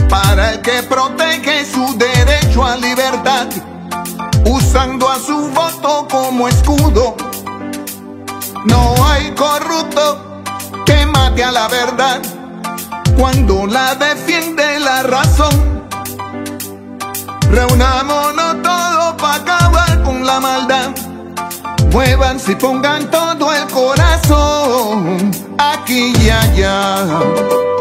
para el que protege su derecho a libertad, usando a su voto como escudo. No hay corrupto que mate a la verdad cuando la defiende la razón. Reunámonos todos para acabar con la maldad. Muévanse y pongan todo el corazón aquí y allá.